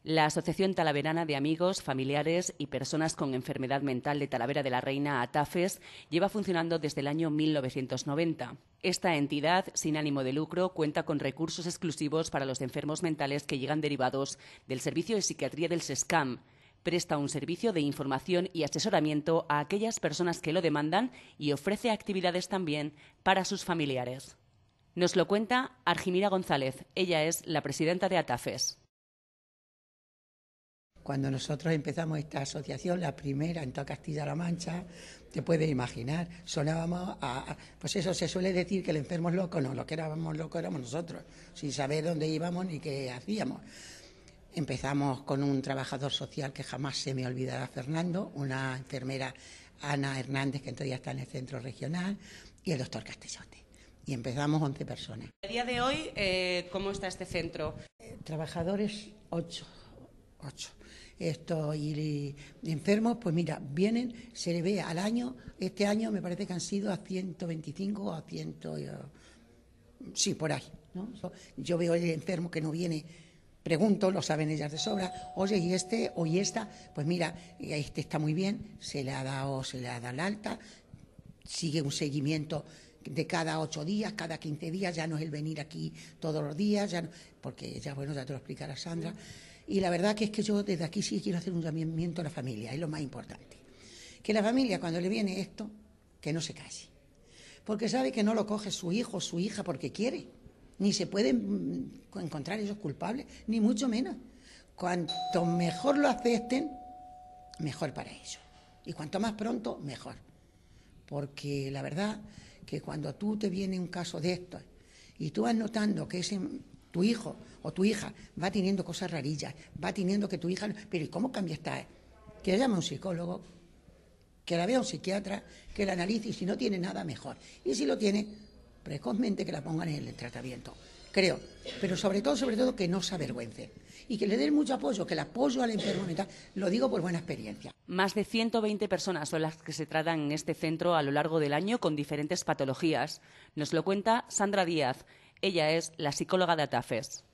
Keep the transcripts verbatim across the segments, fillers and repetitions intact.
La Asociación Talaverana de Amigos, Familiares y Personas con Enfermedad Mental de Talavera de la Reina, ATAFES, lleva funcionando desde el año mil novecientos noventa. Esta entidad, sin ánimo de lucro, cuenta con recursos exclusivos para los enfermos mentales que llegan derivados del Servicio de Psiquiatría del SESCAM. Presta un servicio de información y asesoramiento a aquellas personas que lo demandan y ofrece actividades también para sus familiares. Nos lo cuenta Argimira González. Ella es la presidenta de ATAFES. Cuando nosotros empezamos esta asociación, la primera en toda Castilla-La Mancha, te puedes imaginar, sonábamos a, a... Pues eso, se suele decir que el enfermo es loco, no, lo que éramos locos éramos nosotros, sin saber dónde íbamos ni qué hacíamos. Empezamos con un trabajador social que jamás se me olvidará, Fernando, una enfermera, Ana Hernández, que todavía está en el centro regional, y el doctor Castellote. Y empezamos once personas. A día de hoy, eh, ¿cómo está este centro? Eh, trabajadores, ocho. ocho. Esto, y, y enfermos, pues mira, vienen, se le ve al año, este año me parece que han sido a ciento veinticinco o a cien, sí, por ahí, ¿no? Yo veo el enfermo que no viene, pregunto, lo saben ellas de sobra, oye, y este o y esta, pues mira, este está muy bien, se le ha dado, se le ha dado el alta, sigue un seguimiento de cada ocho días, cada quince días, ya no es el venir aquí todos los días, ya no, porque ya, bueno, ya te lo explicará Sandra. Y la verdad que es que yo desde aquí sí quiero hacer un llamamiento a la familia, es lo más importante. Que la familia, cuando le viene esto, que no se calle. Porque sabe que no lo coge su hijo o su hija porque quiere. Ni se pueden encontrar ellos culpables, ni mucho menos. Cuanto mejor lo acepten, mejor para ellos. Y cuanto más pronto, mejor. Porque la verdad que cuando tú te viene un caso de estos y tú vas notando que ese... tu hijo o tu hija va teniendo cosas rarillas, va teniendo que tu hija... Pero ¿y cómo cambia esta? Que la llame a un psicólogo, que la vea un psiquiatra, que la analice y si no tiene nada, mejor. Y si lo tiene, precozmente que la pongan en el tratamiento, creo. Pero sobre todo, sobre todo, que no se avergüence. Y que le den mucho apoyo, que el apoyo al enfermo mental, lo digo por buena experiencia. Más de ciento veinte personas son las que se tratan en este centro a lo largo del año con diferentes patologías. Nos lo cuenta Sandra Díaz. Ella es la psicóloga de ATAFES.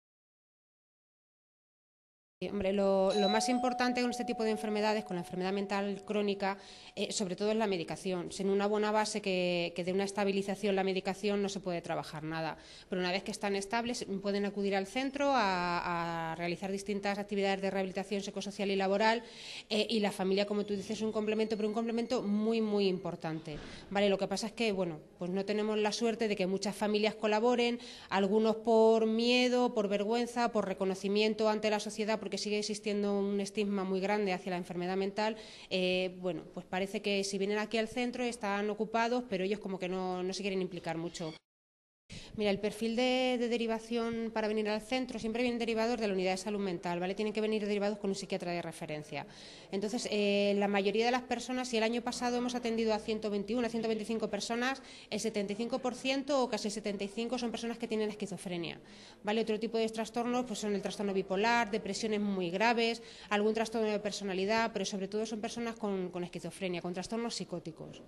Hombre, lo, lo más importante con este tipo de enfermedades, con la enfermedad mental crónica, eh, sobre todo es la medicación. Sin una buena base que, que dé una estabilización la medicación no se puede trabajar nada. Pero una vez que están estables pueden acudir al centro a, a realizar distintas actividades de rehabilitación psicosocial y laboral eh, y la familia, como tú dices, es un complemento, pero un complemento muy, muy importante. Vale, lo que pasa es que, bueno, pues no tenemos la suerte de que muchas familias colaboren, algunos por miedo, por vergüenza, por reconocimiento ante la sociedad, porque sigue existiendo un estigma muy grande hacia la enfermedad mental. Eh, bueno, pues parece que si vienen aquí al centro están ocupados, pero ellos como que no, no se quieren implicar mucho. Mira, el perfil de, de derivación para venir al centro siempre vienen derivados de la unidad de salud mental, ¿vale? Tienen que venir derivados con un psiquiatra de referencia. Entonces, eh, la mayoría de las personas, si el año pasado hemos atendido a ciento veintiuno, a ciento veinticinco personas, el setenta y cinco por ciento o casi el setenta y cinco por ciento son personas que tienen esquizofrenia, ¿vale? Otro tipo de trastornos pues son el trastorno bipolar, depresiones muy graves, algún trastorno de personalidad, pero sobre todo son personas con, con esquizofrenia, con trastornos psicóticos.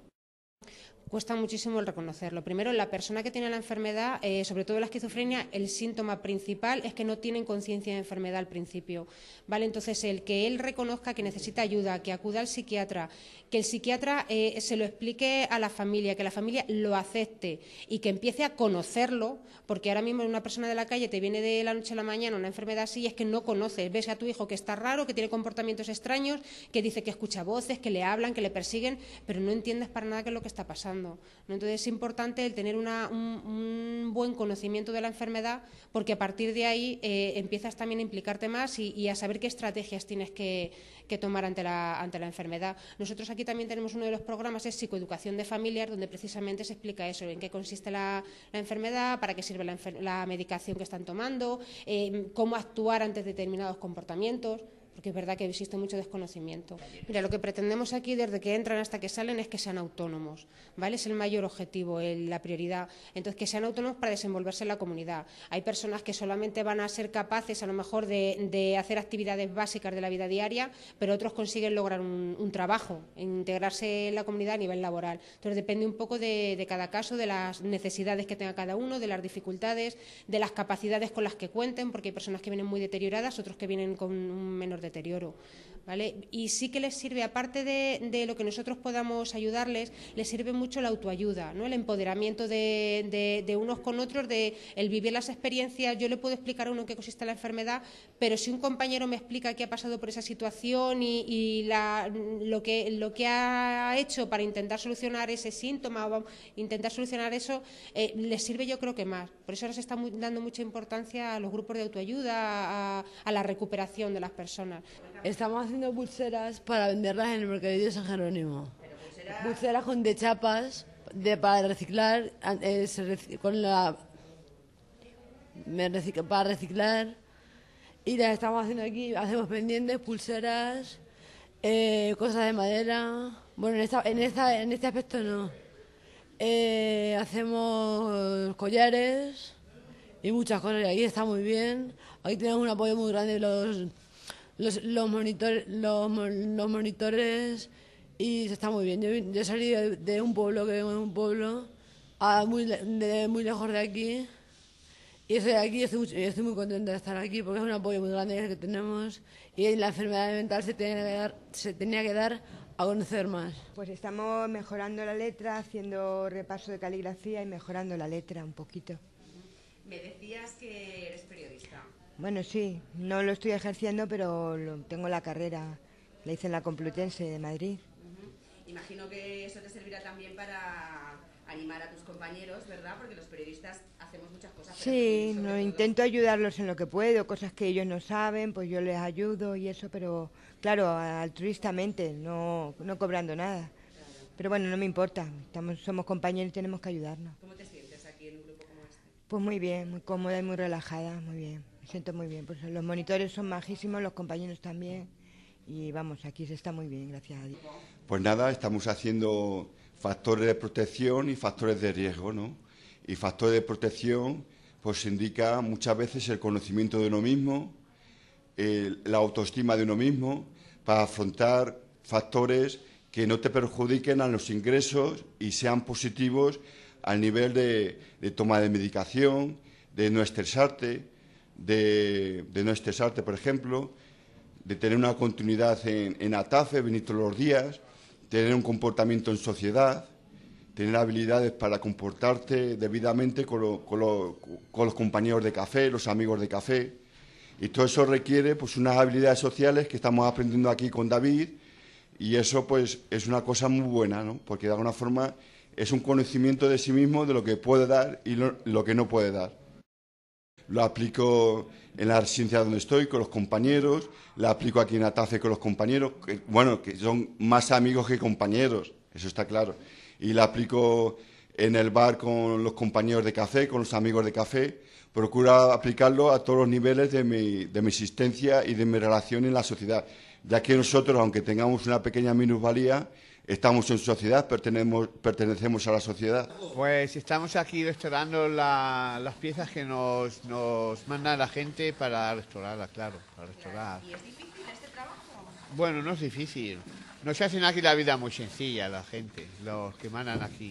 Cuesta muchísimo el reconocerlo. Primero, la persona que tiene la enfermedad, eh, sobre todo la esquizofrenia, el síntoma principal es que no tienen conciencia de enfermedad al principio, ¿vale? Entonces, el que él reconozca que necesita ayuda, que acuda al psiquiatra, que el psiquiatra eh, se lo explique a la familia, que la familia lo acepte y que empiece a conocerlo, porque ahora mismo una persona de la calle te viene de la noche a la mañana una enfermedad así y es que no conoces, ves a tu hijo que está raro, que tiene comportamientos extraños, que dice que escucha voces, que le hablan, que le persiguen, pero no entiendes para nada qué es lo que está pasando. ¿no? Entonces es importante el tener una, un, un buen conocimiento de la enfermedad, porque a partir de ahí eh, empiezas también a implicarte más y, y a saber qué estrategias tienes que, que tomar ante la, ante la enfermedad. Nosotros aquí también tenemos uno de los programas, es psicoeducación de familias, donde precisamente se explica eso, en qué consiste la, la enfermedad, para qué sirve la, la medicación que están tomando, eh, cómo actuar ante determinados comportamientos. porque es verdad que existe mucho desconocimiento. Mira, lo que pretendemos aquí desde que entran hasta que salen es que sean autónomos, ¿vale? Es el mayor objetivo, el, la prioridad. Entonces, que sean autónomos para desenvolverse en la comunidad. Hay personas que solamente van a ser capaces a lo mejor de, de hacer actividades básicas de la vida diaria, pero otros consiguen lograr un, un trabajo, integrarse en la comunidad a nivel laboral. Entonces, depende un poco de, de cada caso, de las necesidades que tenga cada uno, de las dificultades, de las capacidades con las que cuenten, porque hay personas que vienen muy deterioradas, otros que vienen con un menor deterioro, ¿vale? Y sí que les sirve, aparte de, de lo que nosotros podamos ayudarles, les sirve mucho la autoayuda, ¿no? El empoderamiento de, de, de unos con otros, de el vivir las experiencias. Yo le puedo explicar a uno en qué consiste la enfermedad, pero si un compañero me explica que ha pasado por esa situación y, y la, lo, que, lo que ha hecho para intentar solucionar ese síntoma o intentar solucionar eso, eh, les sirve yo creo que más. Por eso ahora se está muy, dando mucha importancia a los grupos de autoayuda, a, a la recuperación de las personas. Estamos haciendo pulseras para venderlas en el mercadillo de San Jerónimo. Pulseras, pulseras con de chapas de, para reciclar, eh, se rec, con la me recic, para reciclar, y las estamos haciendo aquí. Hacemos pendientes, pulseras, eh, cosas de madera. Bueno, en esta, en esta, en este aspecto no. Eh, hacemos collares y muchas cosas. Y ahí está muy bien. Aquí tenemos un apoyo muy grande de los Los, los, monitor, los, los monitores, y se está muy bien. Yo, yo he salido de, de un pueblo que vengo de un pueblo a muy, de, muy lejos de aquí, y estoy aquí y estoy, estoy muy contenta de estar aquí porque es un apoyo muy grande que tenemos, y la enfermedad mental se tenía que dar, se tenía que dar a conocer más. Pues estamos mejorando la letra, haciendo repaso de caligrafía y mejorando la letra un poquito. Me decías que eres periodista. Bueno, sí, no lo estoy ejerciendo, pero lo, tengo la carrera, la hice en la Complutense de Madrid. Uh-huh. Imagino que eso te servirá también para animar a tus compañeros, ¿verdad? Porque los periodistas hacemos muchas cosas. Sí, no, todo... intento ayudarlos en lo que puedo, cosas que ellos no saben, pues yo les ayudo y eso, pero claro, altruistamente, no, no cobrando nada. Claro. Pero bueno, no me importa, estamos, somos compañeros y tenemos que ayudarnos. ¿Cómo te sientes aquí en un grupo como este? Pues muy bien, muy cómoda y muy relajada, muy bien. Me siento muy bien, pues los monitores son majísimos, los compañeros también, y vamos, aquí se está muy bien, gracias a Dios. Pues nada, estamos haciendo factores de protección y factores de riesgo, ¿no? Y factores de protección, pues indica muchas veces el conocimiento de uno mismo, el, la autoestima de uno mismo, para afrontar factores que no te perjudiquen a los ingresos y sean positivos al nivel de, de toma de medicación, de no estresarte, De, de no estresarte, por ejemplo, de tener una continuidad en, en ATAFE, venir todos los días, tener un comportamiento en sociedad, tener habilidades para comportarte debidamente con, lo, con, lo, con los compañeros de café, los amigos de café. Y todo eso requiere pues unas habilidades sociales que estamos aprendiendo aquí con David, y eso pues es una cosa muy buena, ¿no? Porque de alguna forma es un conocimiento de sí mismo, de lo que puede dar y lo, lo que no puede dar. Lo aplico en la residencia donde estoy con los compañeros, lo aplico aquí en ATAFE con los compañeros, que, bueno, que son más amigos que compañeros, eso está claro. Y lo aplico en el bar con los compañeros de café, con los amigos de café. Procuro aplicarlo a todos los niveles de mi, de mi existencia y de mi relación en la sociedad, ya que nosotros, aunque tengamos una pequeña minusvalía, estamos en sociedad, pertenecemos, pertenecemos a la sociedad. Pues estamos aquí restaurando la, las piezas que nos, nos manda la gente para restaurarlas, claro, para restaurar. ¿Y es difícil este trabajo? Bueno, no es difícil. Nos hacen aquí la vida muy sencilla la gente, los que mandan aquí.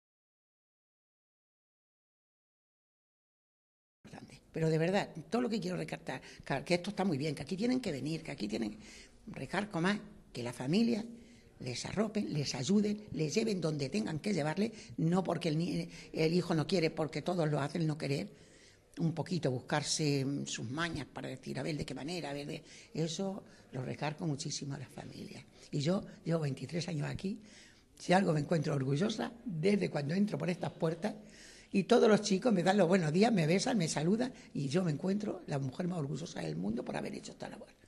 Pero de verdad, todo lo que quiero recargar, que esto está muy bien, que aquí tienen que venir, que aquí tienen recargo más, que la familia les arropen, les ayuden, les lleven donde tengan que llevarle, no porque el, el hijo no quiere, porque todos lo hacen no querer, un poquito buscarse sus mañas para decir, a ver de qué manera, a ver de... Eso lo recargo muchísimo a las familias. Y yo llevo veintitrés años aquí, si algo me encuentro orgullosa, desde cuando entro por estas puertas, y todos los chicos me dan los buenos días, me besan, me saludan, y yo me encuentro la mujer más orgullosa del mundo por haber hecho esta labor.